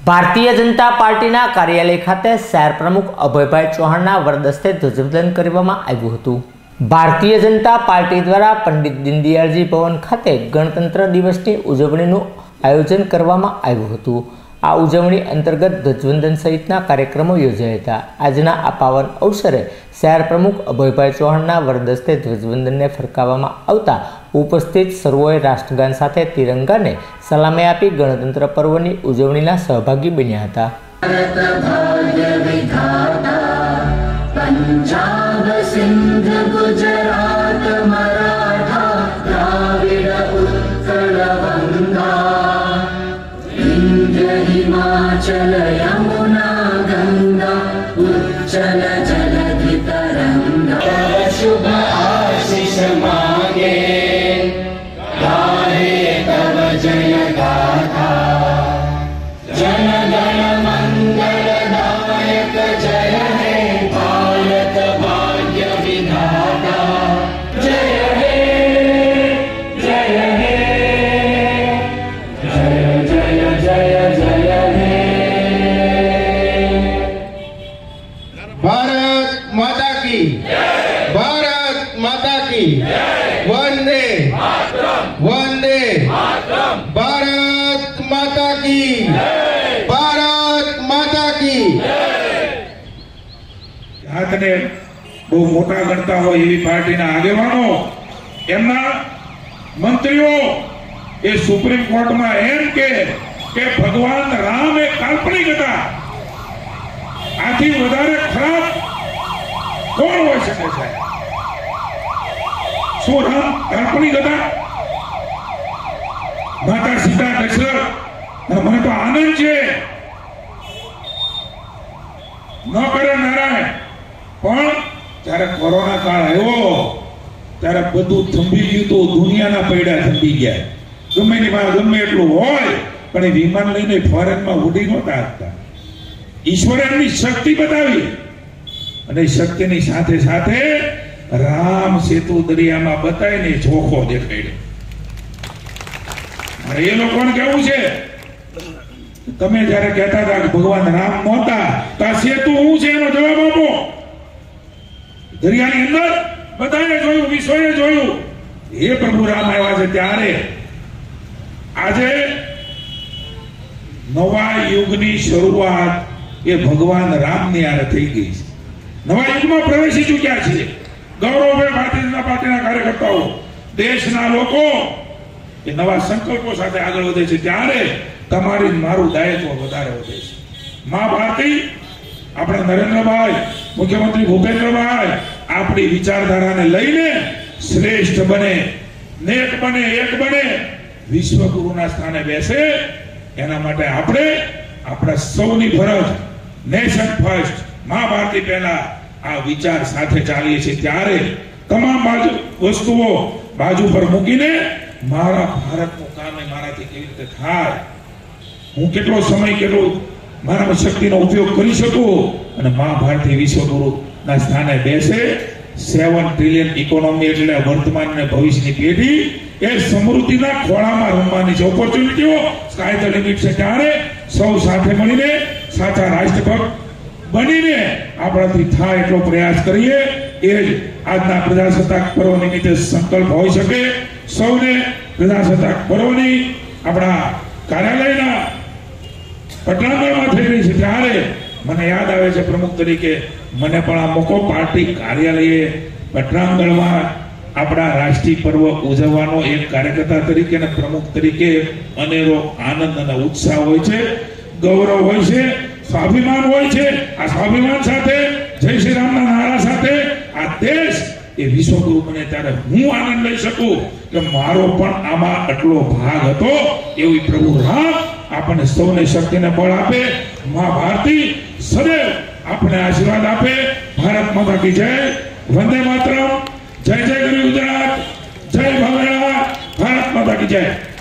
ભારતીય જનતા પાર્ટીના કાર્યાલય ખાતે શહેર પ્રમુખ અભયભાઈ ચૌહાણના વરદસ્તે ધ્વજવંદન કરવામાં આવ્યું હતું। ભારતીય જનતા પાર્ટી દ્વારા પંડિત દીનદયાળજી ભવન ખાતે ગણતંત્ર દિવસની ઉજવણીનું આયોજન કરવામાં આવ્યું હતું। આ ઉજવણી અંતર્ગત ધ્વજવંદન સહિતના કાર્યક્રમો યોજાયા હતા। આજના આ પાવન અવસરે શહેર પ્રમુખ અભયભાઈ ચૌહાણના વરદસ્તે ધ્વજવંદનને ફરકાવવામાં આવતા ઉપસ્થિત સર્વોએ રાષ્ટ્રગાન સાથે તિરંગાને સલામી આપી ગણતંત્ર પર્વની ઉજવણીના સહભાગી બન્યા હતા। पंजाब सिंध गुजरात मराठा द्राविड उत्कल बंगा विंध्य हिमाचल यमुना गंगा उच्चल जलधि तरंगा शुभ आशीष मांगे गाहे तव जय गाथा जन गण मंगल दायक जय हे भारत भाग्य विधाता जय हे जय हे जय जय जय जय हे। भारत माता की भारत माता की वंदे वंदे भारत माता की भारत माता की। हाथने बहु मोटा गणता हो एवी पार्टीना आगेवानो एमना मंत्रीओ ए सुप्रीम कोर्ट में एम के भगवान राम एक काल्पनिक हता। आथी वधारे खराब कोण होई शके छे? शू राम काल्पनिक हता? माता सीता दशरथ मने तो आनंद छे न करे नारायण पण त्यारे कोरोना काळ आव्यो त्यारे बधुं थंभी गयुं तो दुनियाना पૈડા थंभी गया। गमेनी मां गमे એટલું હોય પણ એ વિમાન લઈને ફોરેનમાં ઉડી નહોતા શકતા। ઈશ્વરે એમની શક્તિ બતાવી અને શક્તિની સાથે સાથે રામ સેતુ દરિયામાં બતાવીને ચોખ્ખો દેખાડ્યો। અરે એ લોકોને કેવું છે તમે જ્યારે કહેતા હતા કે ભગવાન રામ નહોતા તો આ સેતુ હું છે એનો જવાબ આપો। દરિયાની અંદર બધાએ જોયું વિશ્વએ જોયું એ પ્રભુ રામ આવ્યા છે ત્યારે આજે નવા યુગની શરૂઆત એ ભગવાન રામની આરે થઈ ગઈ છે। નવા યુગમાં પ્રવેશી ચૂક્યા છે। ગૌરવભાઈ ભારતીય જનતા પાર્ટીના કાર્યકર્તાઓ દેશના લોકો એ નવા સંકલ્પો સાથે આગળ વધે છે ત્યારે તમારી મારું દાયિત્વ વધારે વધે છે। મા ભારતી આપણા નરેન્દ્રભાઈ મુખ્યમંત્રી ભૂપેન્દ્રભાઈ આપણી વિચારધારાને લઈને શ્રેષ્ઠ બને નેક બને એક બને વિશ્વગુરુના સ્થાને બેસે એના માટે આપણે આપણા સૌની ફરજ નેશન ફર્સ્ટ મા ભારતી પહેલા આ વિચાર સાથે ચાલીએ છીએ ત્યારે તમામ વસ્તુઓ બાજુ પર મૂકીને મારા ભારતનું કામ એ મારાથી કેવી રીતે થાય હું કેટલો સમય કેટલો મારામાં શક્તિનો ઉપયોગ કરી શકું અને મા ભારતી વિશ્વગુરુના સ્થાને બેસે। 7 ટ્રિલિયન ઇકોનોમી એટલે વર્તમાન અને ભવિષ્યની પેઢી એ સમૃદ્ધિના ખોળામાં રમવાની છે। ઓપોર્ચ્યુનિટીઓ સ્કાય ધ લિમિટ છે ત્યારે સૌ સાથે મળીને સાચા રાષ્ટ્રભક્ત બનીને આપણાથી થાય એટલો પ્રયાસ કરીએ। એ જ આજના પ્રજાસત્તાક પર્વ નિમિત્તે સંકલ્પ હોઈ શકે। સૌને પ્રજાસત્તાક પર્વની આપણા કાર્યાલયના પટનાગરમાં થઈ રહી છે ત્યારે મને યાદ આવે છે પ્રમુખ તરીકે મને પણ આ મોકો પાર્ટી કાર્યાલયે પટનાગરમાં આપણા રાષ્ટ્રીય પર્વ ઉજવવાનો એક કાર્યકર્તા તરીકે અને પ્રમુખ તરીકે અનેરો આનંદ અને ઉત્સાહ હોય છે, ગૌરવ હોય છે, સ્વાભિમાન હોય છે। આ સ્વાભિમાન સાથે જય શ્રી રામના નારા સાથે આ દેશ એ વિશ્વગુરુ બને ત્યારે હું આનંદ લઈ શકું કે મારો પણ આમાં આટલો ભાગ હતો। એવી પ્રભુ રામ આપણને સૌને શક્તિને બળ આપે। મા ભારતી સદૈવ આપણે આશીર્વાદ આપે। ભારત માતા કી જય, વંદે માતરમ, જય જય ગરવી ગુજરાત, જય ભાવેણા, ભારત માતા કી જય।